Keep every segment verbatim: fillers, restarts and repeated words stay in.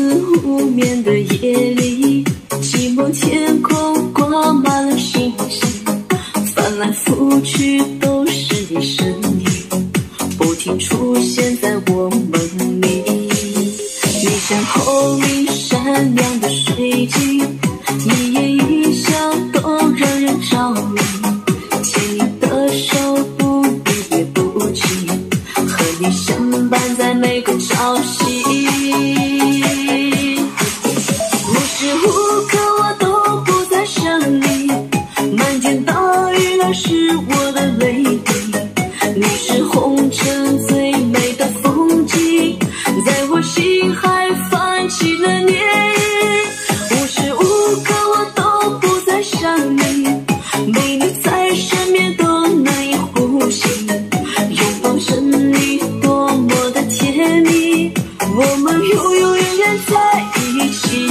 思无眠的夜里，寂寞天空挂满了星星，翻来覆去都是你身影，不停出现在我梦里。你像红里闪亮的水晶，一言一笑都让人着迷，牵你的手不离也不弃，和你相伴在每个朝夕。无时无刻我都不在想你，漫天大雨那是我的泪滴，你是红尘最美的风景，在我心海泛起了涟漪。无时无刻我都不在想你，没你在身边都难以呼吸，拥抱着你多么的甜蜜，我们永永远远在一起。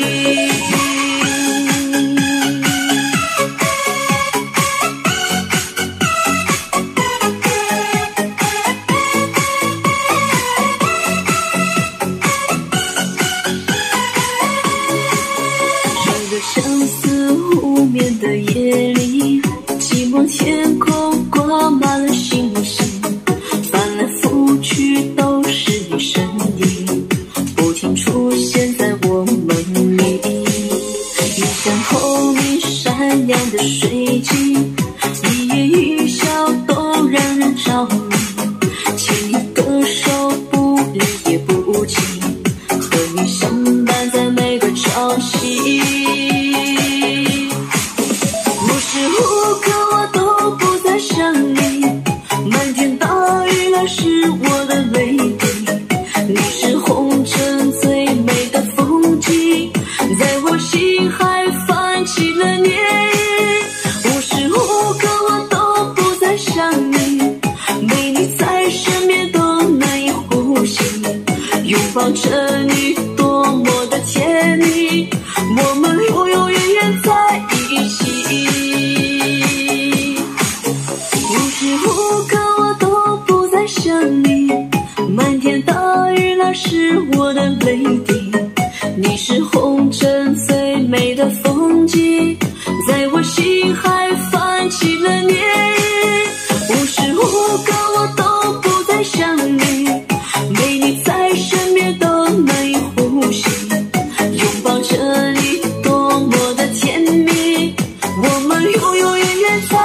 相思无眠的夜里，寂寞天空挂满了星星，翻来覆去都是你身影，不停出现在我梦里。你像红里闪亮的水晶，一言一笑都让人着迷，牵你的手不离也不弃，和你相伴在每个朝夕。无时无刻我都不在想你，漫天大雨那是我的泪滴，你是红尘最美的风景，在我心海泛起了涟漪。无时无刻我都不在想你，没你在身边都难以呼吸，拥抱着你多么的甜蜜，我们永永远远在一起。无时无刻我都不在想你，漫天大雨那是我的泪滴，你是红尘最美的风景，在我心海泛起了涟漪。无时无刻我都不在想你，没你在身边都难以呼吸，拥抱着你多么的甜蜜，我们永永远远在